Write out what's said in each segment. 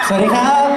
สวัสดีครับ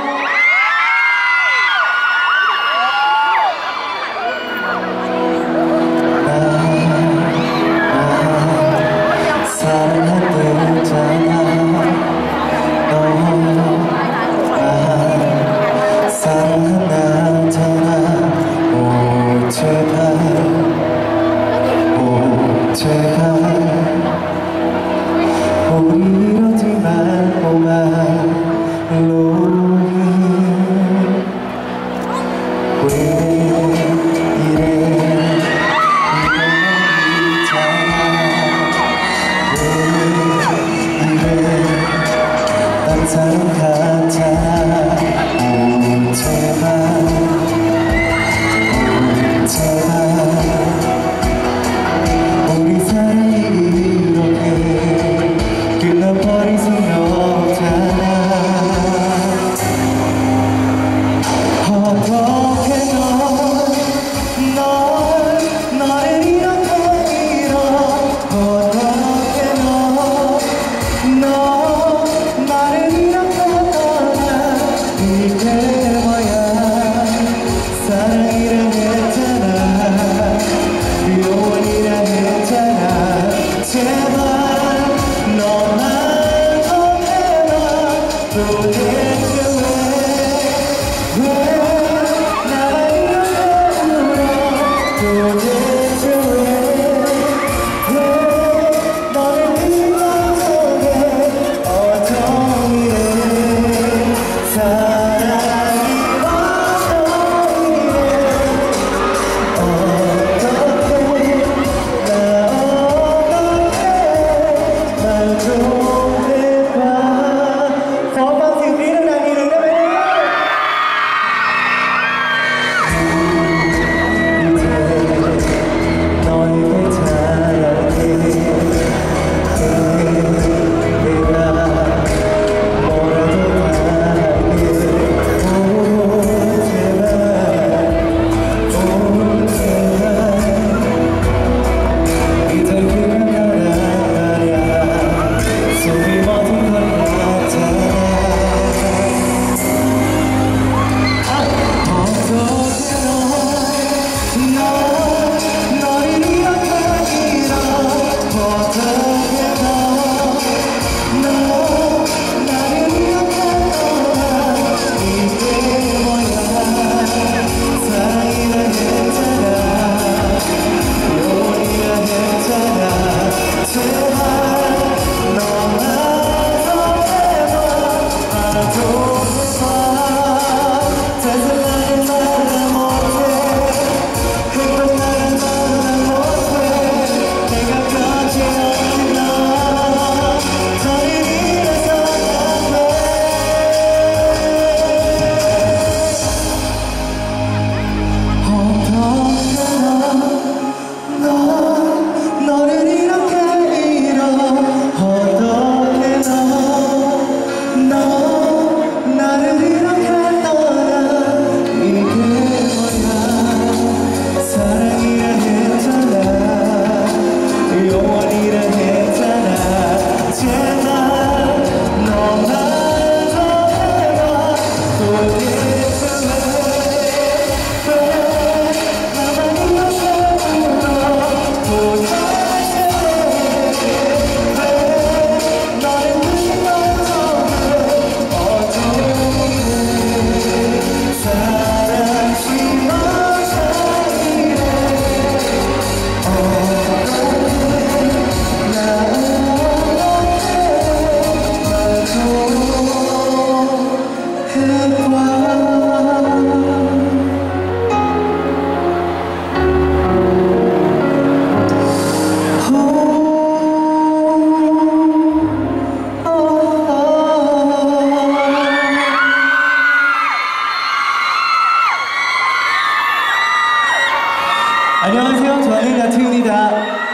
안녕하세요. 저는 나트입니다.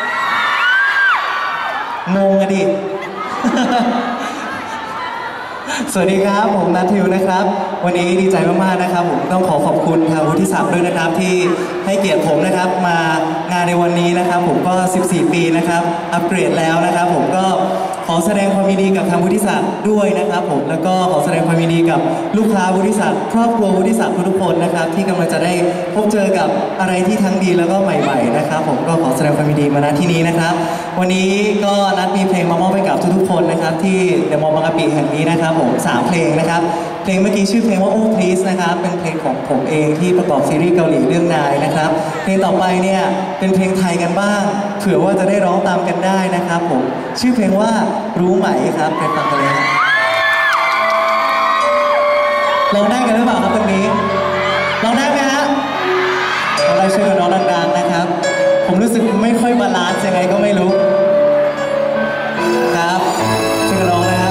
몽아디 สวัสดีครับผมนัททิวนะครับวันนี้ดีใจมากๆนะครับผมต้องขอบคุณทางวุฒิศักดิ์ด้วยนะครับที่ให้เกียรติผมนะครับมางานในวันนี้นะครับผมก็14 ปีนะครับอัปเกรดแล้วนะครับผมก็ขอแสดงความยินดีกับทางวุฒิศักดิ์ด้วยนะครับผมแล้วก็ขอแสดงความยินดีกับลูกค้าวุฒิศักดิ์ครอบครัววุฒิศักดิ์ทุกคนนะครับที่กำลังจะได้พบเจอกับอะไรที่ทั้งดีแล้วก็ใหม่ๆนะครับผมก็ขอแสดงความยินดีมาณที่นี้นะครับวันนี้ก็นัดมีเพลงมามอบให้กับทุกๆคนนะครับที่เดอะมอลล์บางกะปิแห่งนี้นะครับผม3เพลงนะครับเพลงเมื่อกี้ชื่อเพลงว่า Oh Please นะครับเป็นเพลงของผมเองที่ประกอบซีรีส์เกาหลีเรื่องนายนะครับเพลงต่อไปเนี่ยเป็นเพลงไทยกันบ้างเผื่อว่าจะได้ร้องตามกันได้นะครับผมชื่อเพลงว่ารู้ไหมครับไปฟังกันเลยครับร้องได้กันหรือเปล่าครับตรงนี้ร้องได้ไหมฮะเราได้ช่วยกันร้องดังๆนะครับผมรู้สึกไม่ค่อยบาลานซ์ยังไงก็ไม่รู้ครับช่วยกันร้องนะครับ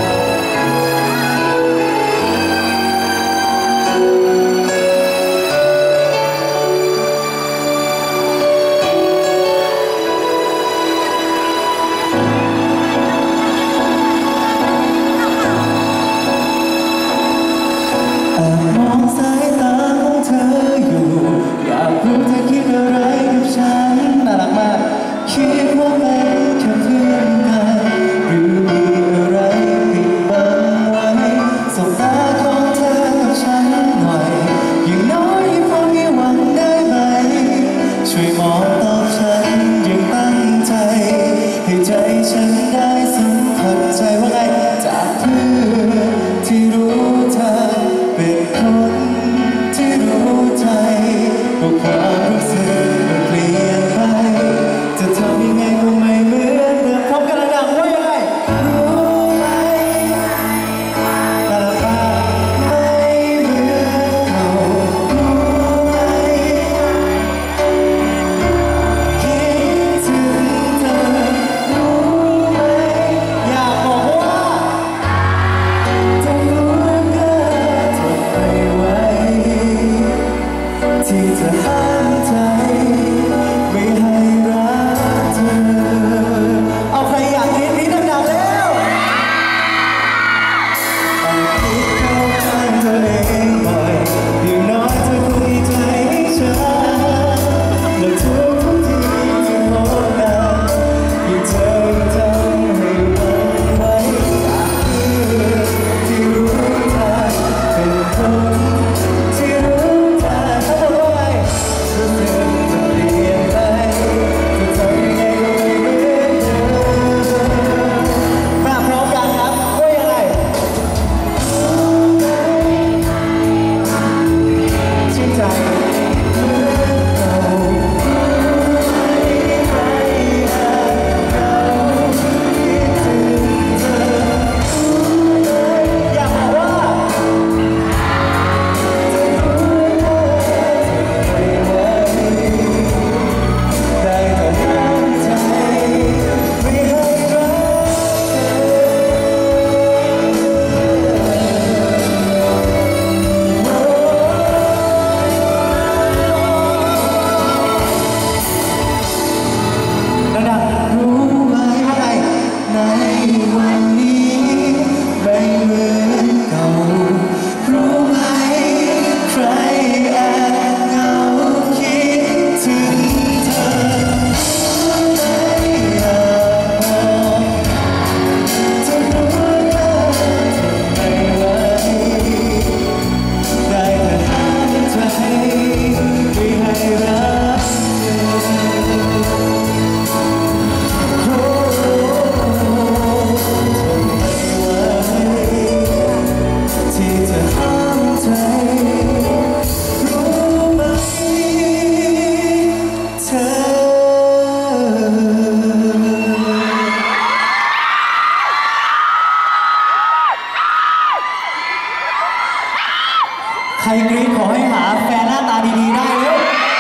ใครกรี๊ดขอให้หาแฟนหน้าตาดีๆได้เลย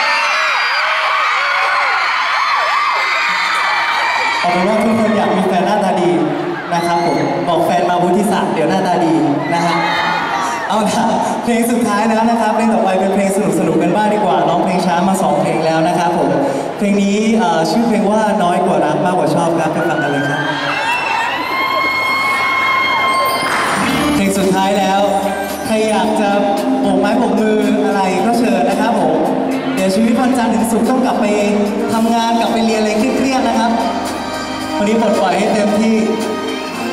เอาเป็นว่าทุกคนอยากมีแฟนหน้าตาดีนะครับผมบอกแฟนมาวุฒิศักดิ์เดี๋ยวหน้าตาดีนะฮะเอาละเพลงสุดท้ายแล้วนะครับเพลงต่อไปเป็นเพลงสนุกๆกันบ้างดีกว่าร้องเพลงช้ามา2เพลงแล้วนะครับผมเพลงนี้ชื่อเพลงว่าน้อยกว่ารักมากกว่าชอบครับไปฟังกันเลยครับเพลงสุดท้ายแล้วใครอยากจะโบกไม้โบกมืออะไรก็เชิญนะครับผมเดี๋ยวชีวิตวันจันทร์ถึงศุกร์ต้องกลับไปทำงานกลับไปเรียนอะไรเครียดๆนะครับวันนี้ปลดปล่อยให้เต็มที่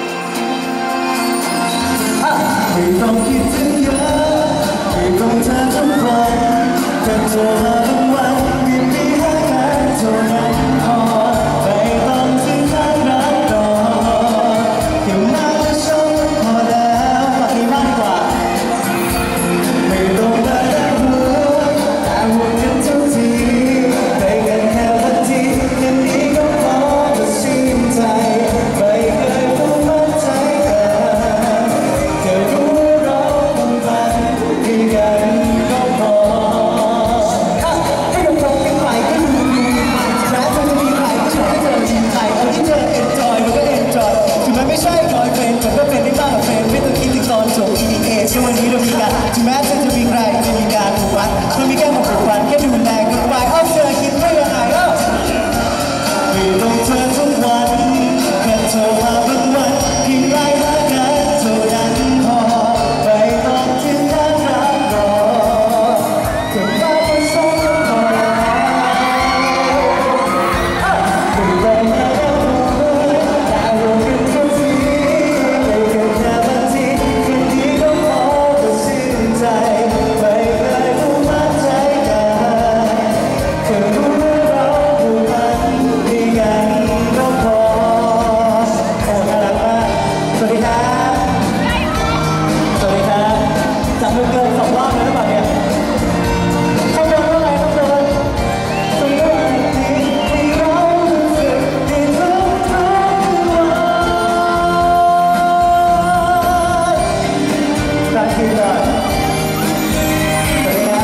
ไม่ต้องคิดถึงเยอะไม่ต้องเธอทุกวันแค่โทรมาทุกวันมีให้กันเท่านั้นพอไม่ต้องถึงขั้นรักรอแค่มาและชมพอแล้วฝากนี้มากดีกว่าไม่ต้องมาแต่ห่วงกันทุกทีไปกันแค่วันทีแค่นี้ก็พอจะชื่นใจไม่เคยต้องมั่นใจกันแค่รู้ว่าเราต้องการให้กันก็พอให้เราฟังกันใหม่ก็ดูแม้เธอจะมีใครก็ช่วยให้เธอมีใครเอาที่เธอ enjoy มันก็ enjoy ถึงแม้ไม่ใช่ร้อยเฟรนด์มันก็เป็นได้มากกว่าเฟรนด์ไม่ต้องคิดถึงตอนจบ EDA แค่วันนี้เรามีกันถึงแม้เธอจะมีใครจะมีการผูกพันเรามีแค่หมดผูกพันแค่ดูแลกันไปเอาเธอคิดว่ายังไงไม่ต้องเธอทุกวันแค่โทรมาบางวันเพียงไลน์หากันเท่านั้นพอไม่ต้องถึงขั้นรักรอแค่มาแค่สองก็พอแล้วไม่ต้องมาแล้วแต่รวมกันทุกทีไม่เกินแค่บางทีแค่นี้ก็พอจะชื่นใจไม่เคยต้องมั่นใจกันแค่รู้ว่าเราผูกพันให้กันก็พอโอ้น่ารักมากสวัสดีครับสวัสดีครับจับมือเกินสองรอบแล้วหรือเปล่าเนี่ยต้องเดินว่าไงต้องเดินต้องเดินที่ให้เรารู้สึกได้ทุกวันรักที่รักสวัสดีครับ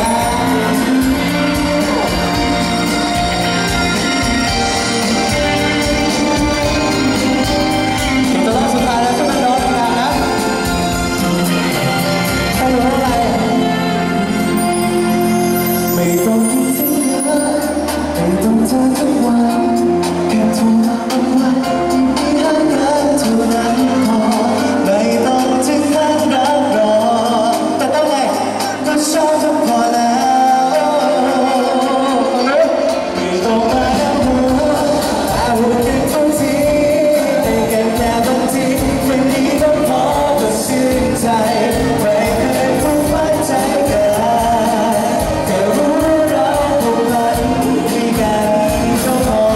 ถึงจะรอบสุดท้ายแล้วใช่ไหมน้องทำงานนะให้รู้อะไรไม่ต้องคิดถึงเธอไม่ต้องเจอทุกวันแค่โทรมาบางวันที่มีให้กันเท่านั้นพอไม่ต้องถึงขั้นรักรอแต่ต้องไงก็ชอบก็พอแล้วไม่ต้องมาแล้วหัวแต่หัวกันทุกทีให้กันแค่บางทีแค่นี้ก็พอจะชื่นใจไม่เคยต้องมั่นใจกันแค่รู้ว่าเราผูกพันให้กันก็พอ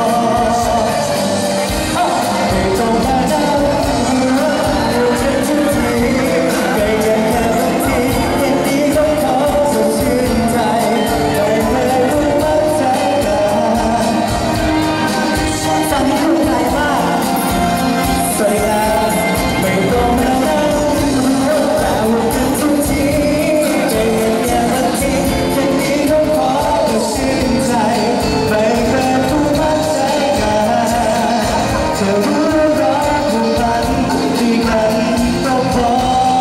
ไม่ต้องมาแล้วหัวแต่หัวกันทุกทีให้กันแค่บางทีแค่นี้ก็พอจะชื่นใจไม่เคยต้องมั่นใจกันฟังให้เข้าใจมากสวัสดีครับไม่ต้องมาแล้วแต่ว่ากันทุกทีใจเย็นๆบางทีแค่นี้ก็พอจะชื่นใจไม่เคยต้องมั่นใจกันเธอรู้ว่าเราผูกพันที่กันก็พอ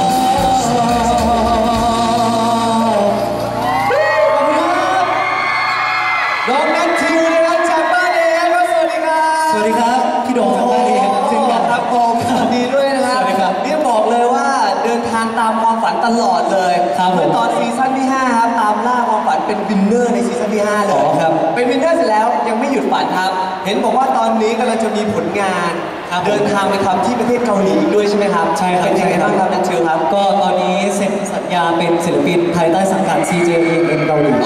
น้องนัททิวนะครับจากบ้านเองครับสวัสดีครับสวัสดีครับพี่โด่งจากบ้านเองเช่นกันครับผมสวัสดีด้วยนะครับสวัสดีครับนี่บอกเลยว่าเดินทางตามความฝันตลอดเลยครับผมตอนซีซั่นที่5ครับตามล่าความฝันเป็นวินเนอร์ในซีซั่นที่5เลยครับเป็นวินเนอร์เสร็จแล้วยังไม่หยุดฝันครับเห็นบอกว่าตอนนี้กำลังจะมีผลงานเดินทางไปทำที่ประเทศเกาหลีอีกด้วยใช่ไหมครับใช่ครับเป็นยังไงบ้างครับนัททิวครับก็ตอนนี้เซ็นสัญญาเป็นศิลปินภายใต้สังกัด CJEM เกาหลี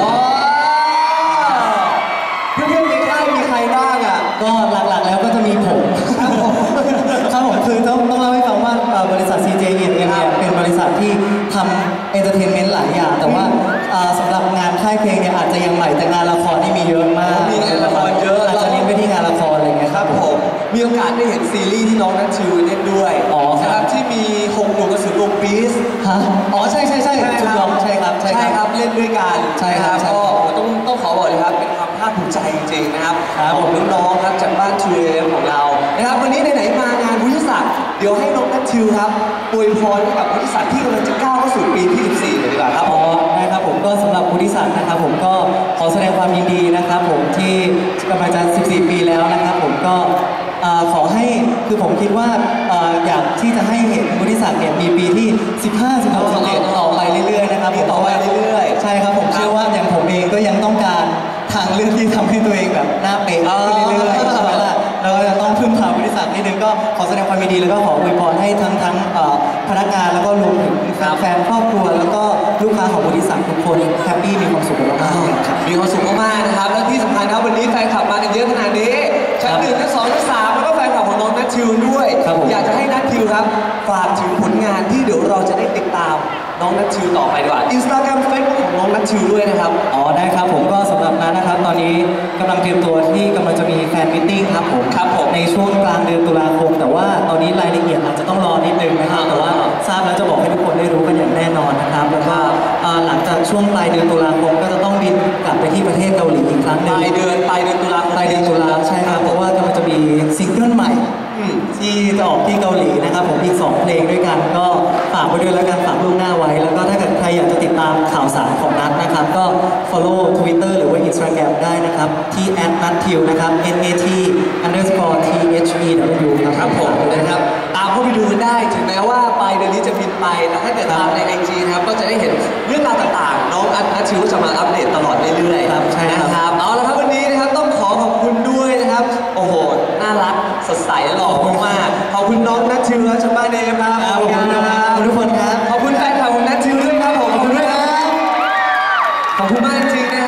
เพื่อนๆในค่ายมีใครบ้างอ่ะก็หลักๆแล้วก็จะมีผมครับผมคือต้องเล่าให้ฟังว่าบริษัท CJEM เนี่ยเป็นบริษัทที่ทำเอนเตอร์เทนเมนต์หลายอย่างแต่ว่าสำหรับงานค่ายเพลงเนี่ยอาจจะยังใหม่แต่งานละครนี่มีเยอะมากมีงานละครเยอะอาจจะเน้นไปที่งานละครอะไรเงี้ยครับผมมีโอกาสได้เห็นซีรีส์ที่น้องนัททิวเล่นด้วยนะครับที่มี6 หนุ่มกระสือวงปีสฮะอ๋อใช่จุดยอมใช่ครับเล่นด้วยกันใช่ครับก็ต้องขอบอกเลยครับเป็นความภาคภูมิใจจริงๆนะครับของน้องๆครับจากบ้านทูเอมของเรานะครับวันนี้ไหนๆมางานวุฒิศักดิ์เดี๋ยวให้น้องนัททิวครับอวยพรให้กับวุฒิศักดิ์ที่กำลังจะก้าวเข้าสู่ปีที่14เลยดีกว่าครับนะครับผมก็สำหรับวุฒิศักดิ์นะครับผมก็ขอแสดงความยินดีนะครับผมที่กำลังจะ14 ปีแล้วนะครับผมก็ขอให้คือผมคิดว่าอยากที่จะให้เห็นวุฒิศักดิ์เนี่ยมีปีที่15 16 17ต่อไปเรื่อยๆนะครับต่อไปเรื่อยๆใช่ครับผมเชื่อว่าอย่างผมเองก็ยังต้องการทางเลือกที่ทำให้ตัวเองแบบหน้าเป๊ะขึ้นเรื่อยๆใช่ไหมล่ะเราก็จะต้องพึ่งพาวุฒิศักดิ์นิดนึงก็ขอแสดงความยินดีแล้วก็ขออวยพรให้ทั้งพนักงานแล้วก็รวมถึงแฟนครอบครัวแล้วก็ลูกค้าของบริษัททุกคนแฮปปี้มีความสุขมากๆมีความสุขมากๆนะครับและที่สำคัญครับวันนี้แฟนคลับมากันเยอะขนาดนี้ชั้น1ชั้น2ชั้น3แล้วก็แฟนคลับของน้องนัททิวด้วยอยากจะให้นัททิวครับฝากถึงผลงานที่เดี๋ยวเราจะได้ติดตามน้องนัททิวต่อไปดีกว่า Instagram Facebook ของน้องนัททิวด้วยนะครับอ๋อได้ครับผมก็สำหรับนั้นนะครับตอนนี้กำลังเตรียมตัวที่กำลังจะมีแฟนมิทติ้งครับผมในช่วงกลางเดือนตุลาคมแต่ว่าตอนนี้รายละเอียดอาจจะต้องรอนิดนึงนะครับแต่ว่าทราบแล้วจะบอกให้ทุกคนได้รู้กันอย่างแน่นอนนะครับแล้วก็หลังจากช่วงปลายเดือนตุลาคมก็จะต้องบินกลับไปที่ประเทศเกาหลีอีกครั้งหนึ่งปลายเดือนตุลาใช่ครับเพราะว่ากำลังจะมีซิงเกิลใหม่ที่จะออกที่เกาหลีนะครับผมอีก2เพลงด้วยกันก็ฝากไว้ด้วยแล้วกันฝากล่วงหน้าไว้แล้วก็ถ้าเกิดใครอยากจะติดตามข่าวสารของนัทนะครับก็ follow Twitter หรือว่า Instagram ได้นะครับที่@natthew นะครับ NAT_THEW ครับผมนะครับตามเข้าไปดูกันได้ถึงแม้ว่าปลายเดือนนี้จะบินไปแต่ถ้าเกิดตามใน IG นะครับก็จะได้เห็นเรื่องราวต่างๆน้องนัททิวจะมาอัปเดตตลอดเรื่อยๆนะครับ